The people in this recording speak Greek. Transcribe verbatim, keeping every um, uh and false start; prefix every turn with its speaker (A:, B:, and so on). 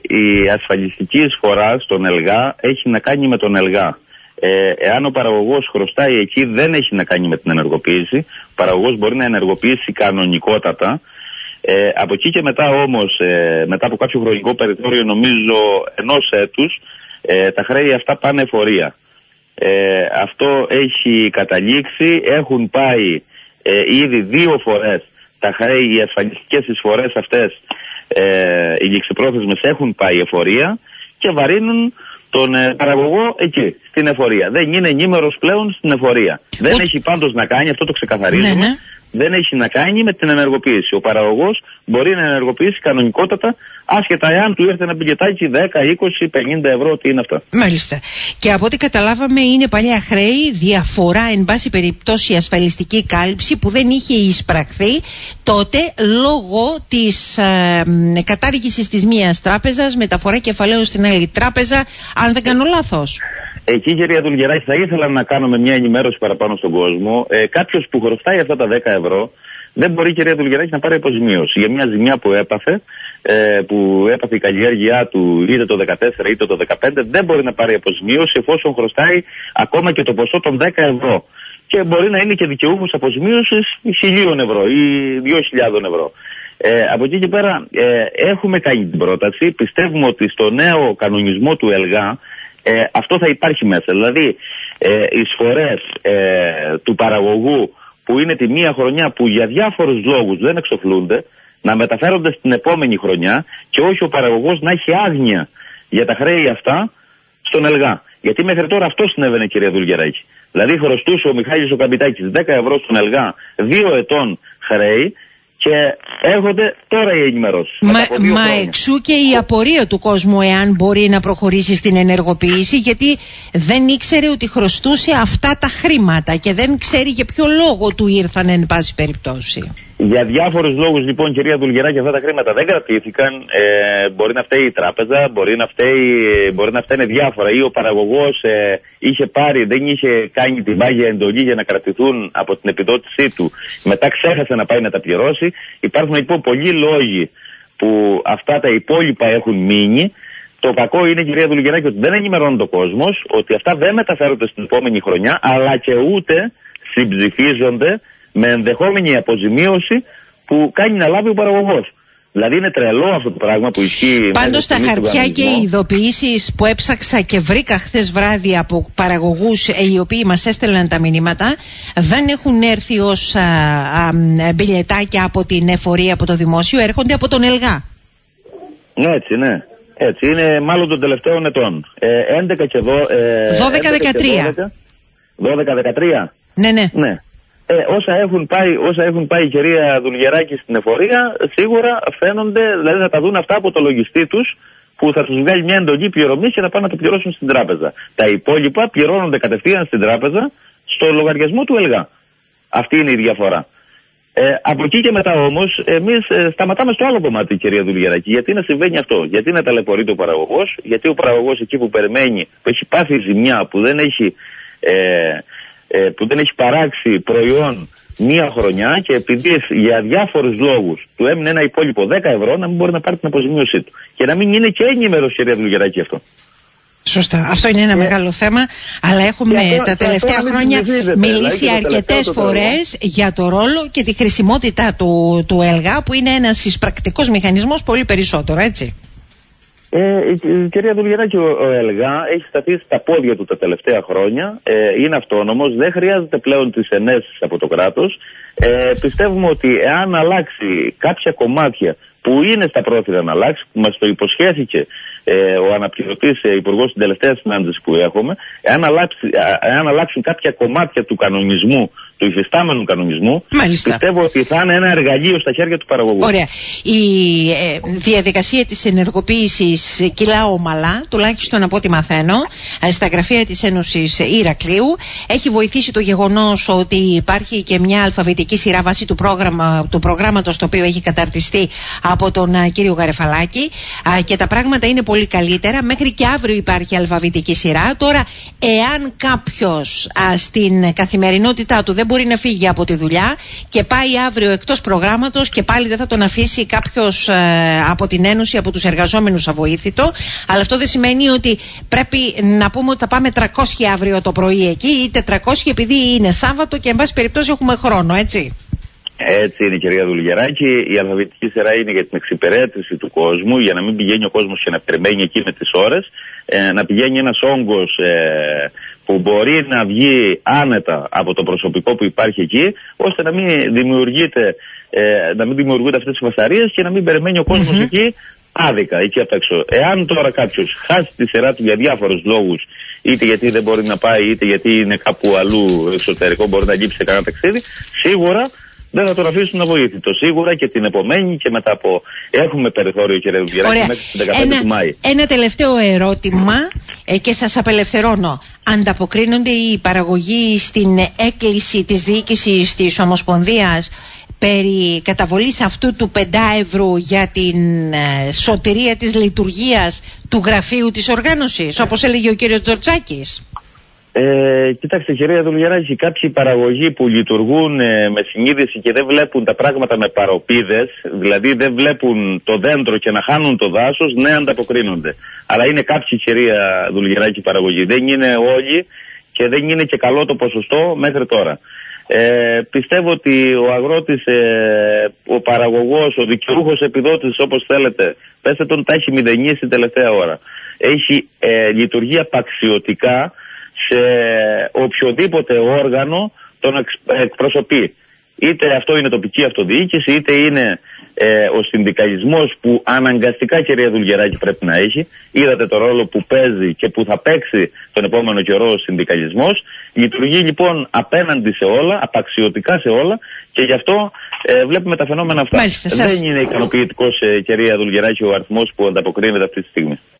A: η ασφαλιστική εισφορά στον ΕΛΓΑ έχει να κάνει με τον ΕΛΓΑ. Ε, εάν ο παραγωγός χρωστάει εκεί, δεν έχει να κάνει με την ενεργοποίηση. Ο παραγωγός μπορεί να ενεργοποιήσει κανονικότατα. Ε, από εκεί και μετά όμως, ε, μετά από κάποιο χρονικό περιθώριο, νομίζω ενός έτους, ε, τα χρέη αυτά πάνε εφορία. Ε, αυτό έχει καταλήξει, έχουν πάει ε, ήδη δύο φορές τα χρέη, οι ασφαλιστικές εισφορές αυτές, ε, οι ληξιπρόθεσμες έχουν πάει εφορία και βαρύνουν τον ε, παραγωγό εκεί, στην εφορία. Δεν είναι ενήμερος πλέον στην εφορία. Δεν Ούτε... έχει πάντως να κάνει, αυτό το ξεκαθαρίζουμε, ναι, ναι. δεν έχει να κάνει με την ενεργοποίηση. Ο παραγωγός μπορεί να ενεργοποιήσει κανονικότατα, άσχετα εάν του ήρθε ένα μπιλετάκι δέκα, είκοσι, πενήντα ευρώ, τι είναι αυτά.
B: Μάλιστα. Και από ό,τι καταλάβαμε είναι παλιά χρέη, διαφορά εν πάση περιπτώσει ασφαλιστική κάλυψη που δεν είχε εισπραχθεί τότε λόγω της ε, κατάργησης της μίας τράπεζας, μεταφορά κεφαλαίου στην άλλη τράπεζα, αν δεν κάνω λάθος.
A: Εκεί, κυρία Δουλγεράκη, θα ήθελα να κάνουμε μια ενημέρωση παραπάνω στον κόσμο. Ε, κάποιος που χρωστάει αυτά τα δέκα ευρώ δεν μπορεί, κυρία Δουλγεράκη, να πάρει αποζημίωση για μια ζημιά που έπαθε, ε, που έπαθε η καλλιέργειά του είτε το δεκατέσσερα είτε το δεκαπέντε. Δεν μπορεί να πάρει αποζημίωση εφόσον χρωστάει ακόμα και το ποσό των δέκα ευρώ. Και μπορεί να είναι και δικαιούχος αποζημίωσης χιλίων ευρώ ή δύο χιλιάδων ευρώ. Ε, από εκεί και πέρα ε, έχουμε κάνει την πρόταση. Πιστεύουμε ότι στο νέο κανονισμό του ΕΛΓΑ ε, αυτό θα υπάρχει μέσα. Δηλαδή, ε, εισφορές ε, του παραγωγού που είναι τη μία χρονιά που για διάφορους λόγους δεν εξοφλούνται, να μεταφέρονται στην επόμενη χρονιά και όχι ο παραγωγός να έχει άγνοια για τα χρέη αυτά στον ΕΛΓΑ. Γιατί μέχρι τώρα αυτό συνέβαινε, κυρία Δουλγεράκη. Δηλαδή χρωστούσε ο Μιχάλης ο Καπιτάκης δέκα ευρώ στον ΕΛΓΑ, δύο ετών χρέη και έρχονται τώρα οι ενημερώσεις.
B: Μα, μα εξού και η απορία του κόσμου εάν μπορεί να προχωρήσει στην ενεργοποίηση, γιατί δεν ήξερε ότι χρωστούσε αυτά τα χρήματα και δεν ξέρει για ποιο λόγο του ήρθαν εν πάση περιπτώσει.
A: Για διάφορους λόγους, λοιπόν, κυρία Δουλγεράκη, αυτά τα χρήματα δεν κρατήθηκαν. Ε, μπορεί να φταίει η τράπεζα, μπορεί να, φταίει, μπορεί να φταίνε διάφορα. Ή ο παραγωγός ε, είχε πάρει, δεν είχε κάνει την πάγια εντολή για να κρατηθούν από την επιδότησή του. Μετά ξέχασε να πάει να τα πληρώσει. Υπάρχουν λοιπόν πολλοί λόγοι που αυτά τα υπόλοιπα έχουν μείνει. Το κακό είναι, κυρία Δουλγεράκη, ότι δεν ενημερώνει το κόσμος, ότι αυτά δεν μεταφέρονται στην επόμενη χρονιά, αλλά και ούτε συμψηφίζονται με ενδεχόμενη αποζημίωση που κάνει να λάβει ο παραγωγός. Δηλαδή είναι τρελό αυτό το πράγμα που ισχύει.
B: Πάντως τα χαρτιά και οι ειδοποιήσεις που έψαξα και βρήκα χθες βράδυ από παραγωγούς οι οποίοι μας έστελναν τα μηνύματα δεν έχουν έρθει ως α, α, μπιλετάκια από την εφορία, από το δημόσιο, έρχονται από τον ΕΛΓΑ.
A: Ναι, έτσι, ναι. Έτσι είναι μάλλον των τελευταίων ετών. Ε, έντεκα και
B: δώδεκα δεκατρία.
A: δώδεκα δεκατρία.
B: Ναι, ναι.
A: ναι. Ε, όσα, έχουν πάει, όσα έχουν πάει η κυρία Δουλγεράκη στην εφορία, σίγουρα φαίνονται, δηλαδή θα τα δουν αυτά από το λογιστή τους, που θα τους βγάλει μια εντολή πληρωμής και να πάνε να το πληρώσουν στην τράπεζα. Τα υπόλοιπα πληρώνονται κατευθείαν στην τράπεζα, στο λογαριασμό του ΕΛΓΑ. Αυτή είναι η διαφορά. Ε, από εκεί και μετά όμως, εμείς ε, σταματάμε στο άλλο κομμάτι, κυρία Δουλγεράκη. Γιατί να συμβαίνει αυτό, γιατί να ταλαιπωρείται ο παραγωγός, γιατί ο παραγωγός εκεί που περιμένει, που έχει πάθει ζημιά, που δεν έχει. Ε, που δεν έχει παράξει προϊόν μία χρονιά και επειδή για διάφορους λόγους του έμεινε ένα υπόλοιπο δέκα ευρώ, να μην μπορεί να πάρει την αποζημίωσή του. Και να μην είναι και ενημερός, κυρία Δουλγεράκη, αυτό.
B: Σωστά. Αυτό είναι ένα yeah. μεγάλο θέμα, αλλά έχουμε αυτό, τα τελευταία χρόνια μιλήσει δηλαδή, αρκετές φορές για το ρόλο και τη χρησιμότητά του, του ΕΛΓΑ, που είναι ένας εισπρακτικός μηχανισμός πολύ περισσότερο, έτσι.
A: Ε, η κυρία Δουλγεράκη, ο, ο ΕΛΓΑ έχει σταθεί στα πόδια του τα τελευταία χρόνια, ε, είναι αυτόνομος, δεν χρειάζεται πλέον τις ενέσεις από το κράτος. Ε, πιστεύουμε ότι εάν αλλάξει κάποια κομμάτια που είναι στα πρόθυρα να αλλάξει, που μας το υποσχέθηκε ε, ο αναπληρωτής ε, υπουργός στην τελευταία συνάντηση που έχουμε, εάν, αλλάξει, εάν αλλάξουν κάποια κομμάτια του κανονισμού, του υφιστάμενου κανονισμού,
B: μάλιστα,
A: πιστεύω ότι θα είναι ένα εργαλείο στα χέρια του παραγωγού.
B: Ωραία. Η ε, διαδικασία της ενεργοποίησης κυλά ομαλά, τουλάχιστον από ό,τι μαθαίνω, στα γραφεία της Ένωσης Ηρακλείου. Έχει βοηθήσει το γεγονός ότι υπάρχει και μια αλφαβητική σειρά βάση του, πρόγραμμα, του προγράμματος το οποίο έχει καταρτιστεί από τον α, κύριο Γαρεφαλάκη, α, και τα πράγματα είναι πολύ πολύ καλύτερα. Μέχρι και αύριο υπάρχει αλφαβητική σειρά. Τώρα, εάν κάποιος α, στην καθημερινότητά του δεν μπορεί να φύγει από τη δουλειά και πάει αύριο εκτός προγράμματος και πάλι δεν θα τον αφήσει κάποιος ε, από την Ένωση, από τους εργαζόμενους αβοήθητο. Αλλά αυτό δεν σημαίνει ότι πρέπει να πούμε ότι θα πάμε τριακόσια αύριο το πρωί εκεί ή τετρακόσια επειδή είναι Σάββατο και εν πάση περιπτώσει έχουμε χρόνο, έτσι.
A: Έτσι είναι, κυρία Δουλγεράκη. Η αλφαβητική σειρά είναι για την εξυπηρέτηση του κόσμου, για να μην πηγαίνει ο κόσμος και να περιμένει εκεί με τις ώρες, ε, να πηγαίνει ένας όγκος ε, που μπορεί να βγει άνετα από το προσωπικό που υπάρχει εκεί, ώστε να μην δημιουργείται, ε, να μην δημιουργούνται αυτές τις φασαρίες και να μην περιμένει ο κόσμος mm-hmm. εκεί άδικα, εκεί απ' έξω. Εάν τώρα κάποιος χάσει τη σειρά του για διάφορους λόγους, είτε γιατί δεν μπορεί να πάει, είτε γιατί είναι κάπου αλλού εξωτερικό, μπορεί να λείψει σε κανένα ταξίδι, σίγουρα δεν θα τον αφήσουν αβοήθητο. Σίγουρα και την επομένη και μετά από. Έχουμε περιθώριο, κύριε Δουλγεράκη, μέχρι τις δεκαπέντε
B: ένα,
A: του Μάη.
B: Ένα τελευταίο ερώτημα ε, και σας απελευθερώνω. Ανταποκρίνονται οι παραγωγοί στην έκκληση της διοίκησης της Ομοσπονδίας περί καταβολής αυτού του πεντάευρου για την ε, σωτηρία της λειτουργίας του γραφείου της οργάνωσης, όπως έλεγε ο κύριος Τζορτζάκης?
A: Ε, κοιτάξτε, κυρία Δουλγεράκη, κάποιοι παραγωγοί που λειτουργούν ε, με συνείδηση και δεν βλέπουν τα πράγματα με παροπίδες, δηλαδή δεν βλέπουν το δέντρο και να χάνουν το δάσος, ναι, ανταποκρίνονται. Αλλά είναι κάποιοι, κυρία Δουλγεράκη, παραγωγοί. Δεν είναι όλοι και δεν είναι και καλό το ποσοστό μέχρι τώρα. Ε, πιστεύω ότι ο αγρότης, ε, ο παραγωγός, ο δικαιούχος επιδότης, όπως θέλετε, πέστε τον, τα έχει μηδενίσει τελευταία ώρα. Έχει ε, λειτουργεί απαξιωτικά σε οποιοδήποτε όργανο τον εκπροσωπεί. Είτε αυτό είναι τοπική αυτοδιοίκηση, είτε είναι ε, ο συνδικαλισμός που αναγκαστικά, κυρία Δουλγεράκη, πρέπει να έχει. Είδατε το ρόλο που παίζει και που θα παίξει τον επόμενο καιρό ο συνδικαλισμός. Λειτουργεί λοιπόν απέναντι σε όλα, απαξιωτικά σε όλα, και γι' αυτό ε, βλέπουμε τα φαινόμενα αυτά.
B: Μάλιστα,
A: δεν σας... είναι ικανοποιητικός, ε, κυρία Δουλγεράκη, ο αριθμός που ανταποκρίνεται αυτή τη στιγμή.